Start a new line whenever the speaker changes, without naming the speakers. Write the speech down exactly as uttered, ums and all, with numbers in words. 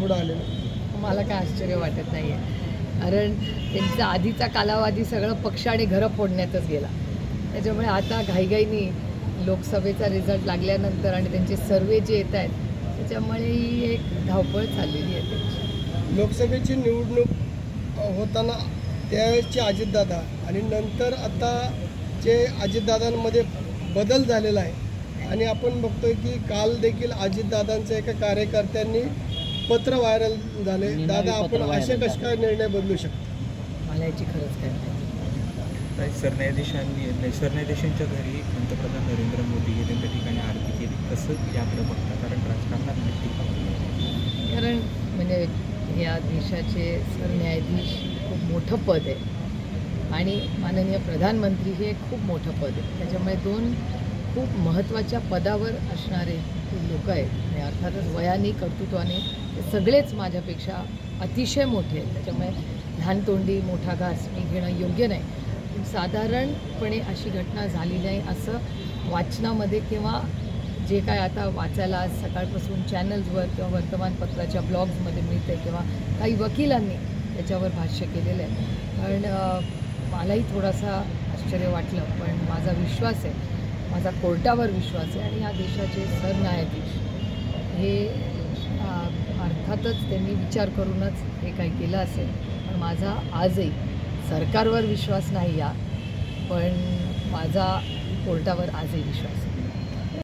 पुढे आलेलं?
मला काय आश्चर्य वाटत नाही आहे, कारण त्यांचा आधीचा कालावधी सगळं पक्ष आणि घरं फोडण्यातच गेला. त्याच्यामुळे आता घाईघाईनी लोकसभेचा रिझल्ट लागल्यानंतर आणि त्यांचे सर्वे जे येत आहेत त्याच्यामुळे ही एक धावपळ चाललेली आहे त्यांची.
लोकसभेची निवडणूक होताना त्यावेळेसचे अजितदादा आणि नंतर आता जे अजितदादांमध्ये बदल झालेला आहे आणि आपण बघतोय की काल देखील अजितदादांच्या एका कार्यकर्त्यांनी पत्र व्हायरल झाले. दादा, आपण असे कसे काय निर्णय बदलू शकतो?
मला याची खरंच काय माहिती.
सरन्यायाधीशांनी सरन्यायाधीशांच्या घरी पंतप्रधान नरेंद्र मोदी हे त्यांच्या ठिकाणी आरती केली, कसं याकडे बघता? कारण राजकारणात नक्की
कारण म्हणजे या देशाचे सरन्यायाधीश खूप मोठं पद आहे आणि माननीय प्रधानमंत्री हे खूप मोठं पद आहे. त्याच्यामुळे दोन खूप महत्त्वाच्या पदावर असणारे लोक आहेत आणि अर्थातच वयाने कर्तृत्वाने ते सगळेच माझ्यापेक्षा अतिशय मोठे आहेत. त्याच्यामुळे लहान तोंडी मोठा घास मी घेणं योग्य नाही. पण साधारणपणे अशी घटना झाली नाही असं वाचनामध्ये किंवा जे काय आता वाचायला आज सकाळपासून चॅनल्सवर किंवा वर्तमानपत्राच्या ब्लॉग्समध्ये मिळते किंवा काही वकिलांनी त्याच्यावर भाष्य केलेलं आहे. कारण मलाही थोडासा आश्चर्य वाटलं, पण माझा विश्वास आहे, माझा कोर्टावर विश्वास आहे आणि या देशाचे सरन्यायाधीश हे अर्थातच त्यांनी विचार करूनच हे काही केलं असेल. पण माझा आजही सरकारवर विश्वास नाही या, पण माझा कोर्टावर आजही विश्वास